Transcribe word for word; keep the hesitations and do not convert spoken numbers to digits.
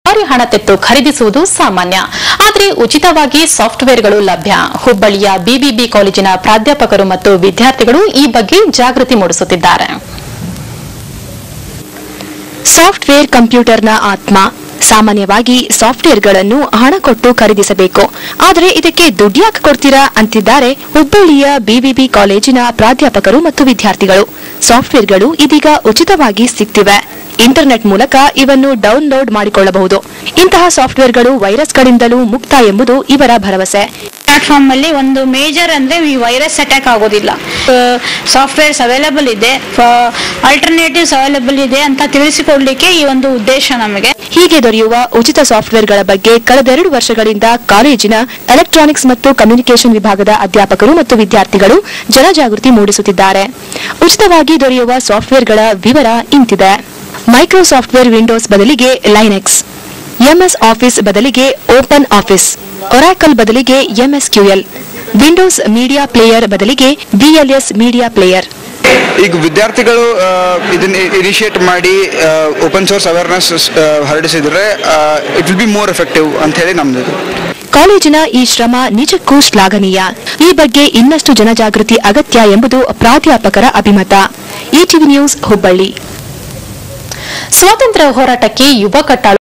ದುಬಾರಿ ಹಣ ತೆತ್ತು ಖರೀದಿಸುವುದು ಸಾಮಾನ್ಯ. ಆದರೆ ಉಚಿತವಾಗಿ ಸಾಫ್ಟ್ವೇರ್ಗಳು ಲಭ್ಯ. ಹುಬ್ಬಳ್ಳಿಯ ಬಿಬಿಬಿ ಕಾಲೇಜಿನ ಪ್ರಾಧ್ಯಾಪಕರು ಮತ್ತು ವಿದ್ಯಾರ್ಥಿಗಳು ಈ ಬಗ್ಗೆ ಜಾಗೃತಿ ಮೂಡಿಸುತ್ತಿದ್ದಾರೆ. ಸಾಫ್ಟ್ವೇರ್ ಕಂಪ್ಯೂಟರ್ನ ಆತ್ಮ. ಸಾಮಾನ್ಯವಾಗಿ ಸಾಫ್ಟ್ವೇರ್ಗಳನ್ನು ಹಣ ಕೊಟ್ಟು ಖರೀದಿಸಬೇಕು. ಆದರೆ ಇದಕ್ಕೆ ದುಡ್ಡು ಯಾಕೆ ಕೊಡ್ತೀರಾ ಅಂತಿದ್ದಾರೆ ಹುಬ್ಬಳ್ಳಿಯ ಬಿಬಿಬಿ ಕಾಲೇಜಿನ ಪ್ರಾಧ್ಯಾಪಕರು ಮತ್ತು ವಿದ್ಯಾರ್ಥಿಗಳು. ಸಾಫ್ಟ್ವೇರ್ಗಳು ಇದೀಗ ಉಚಿತವಾಗಿ ಸಿಗ್ತಿವೆ. ಇಂಟರ್ನೆಟ್ ಮೂಲಕ ಇವನ್ನು ಡೌನ್ಲೋಡ್ ಮಾಡಿಕೊಳ್ಳಬಹುದು. ಇಂತಹ ಸಾಫ್ಟ್ವೇರ್ಗಳು ವೈರಸ್ಗಳಿಂದಲೂ ಮುಕ್ತ ಎಂಬುದು ಇವರ ಭರವಸೆ. ಪ್ಲಾಟ್ಫಾರ್ಮ್ ಅಲ್ಲಿ ಒಂದು ಮೇಜರ್ ಅಂದ್ರೆ ಈ ವೈರಸ್ ಅಟ್ಯಾಕ್ ಆಗೋದಿಲ್ಲ. ಸಾಫ್ಟ್ವೇರ್ಸ್ ಅವೈಲೇಬಲ್ ಇದೆ, ಆಲ್ಟರ್ನೇಟಿವ್ಸ್ ಅವೈಲೇಬಲ್ ಇದೆ ಅಂತ ತಿಳಿಸಿಕೊಡ್ಲಿಕ್ಕೆ ಈ ಒಂದು ಉದ್ದೇಶ ನಮಗೆ. ಹೀಗೆ ದೊರೆಯುವ ಉಚಿತ ಸಾಫ್ಟ್ವೇರ್ಗಳ ಬಗ್ಗೆ ಕಳೆದೆರಡು ವರ್ಷಗಳಿಂದ ಕಾಲೇಜಿನ ಎಲೆಕ್ಟ್ರಾನಿಕ್ಸ್ ಮತ್ತು ಕಮ್ಯುನಿಕೇಷನ್ ವಿಭಾಗದ ಅಧ್ಯಾಪಕರು ಮತ್ತು ವಿದ್ಯಾರ್ಥಿಗಳು ಜನಜಾಗೃತಿ ಮೂಡಿಸುತ್ತಿದ್ದಾರೆ. ಉಚಿತವಾಗಿ ದೊರೆಯುವ ಸಾಫ್ಟ್ವೇರ್ಗಳ ವಿವರ ಇಂತಿದೆ. ಮೈಕ್ರೋಸಾಫ್ಟ್ವೇರ್ ವಿಂಡೋಸ್ ಬದಲಿಗೆ ಲೈನೆಕ್ಸ್, ಎಂಎಸ್ ಆಫೀಸ್ ಬದಲಿಗೆ ಓಪನ್ ಆಫೀಸ್, ಒರಾಕಲ್ ಬದಲಿಗೆ ಎಂಎಸ್ಕ್ಯೂಎಲ್, ವಿಂಡೋಸ್ ಮೀಡಿಯಾ ಪ್ಲೇಯರ್ ಬದಲಿಗೆ ವಿಎಲ್ಎಸ್ ಮೀಡಿಯಾ ಪ್ಲೇಯರ್. ಈಗ ವಿದ್ಯಾರ್ಥಿಗಳು ಇದನ್ನ ಇನಿಷಿಯೇಟ್ ಮಾಡಿ open source awareness ಹರಡಿಸಿದ್ರೆ it will be more effective ಅಂತ ಹೇಳಿ ನಮ್ದು. ಕಾಲೇಜಿನ ಈ ಶ್ರಮ ನಿಜಕ್ಕೂ ಶ್ಲಾಘನೀಯ. ಈ ಬಗ್ಗೆ ಇನ್ನಷ್ಟು ಜನಜಾಗೃತಿ ಅಗತ್ಯ ಎಂಬುದು ಪ್ರಾಧ್ಯಾಪಕರ ಅಭಿಮತ. ETV News Hubballi. ಸ್ವಾತಂತ್ರ್ಯ ಹೋರಾಟಕ್ಕೆ ಯುವ ಕಟ್ಟಾಳು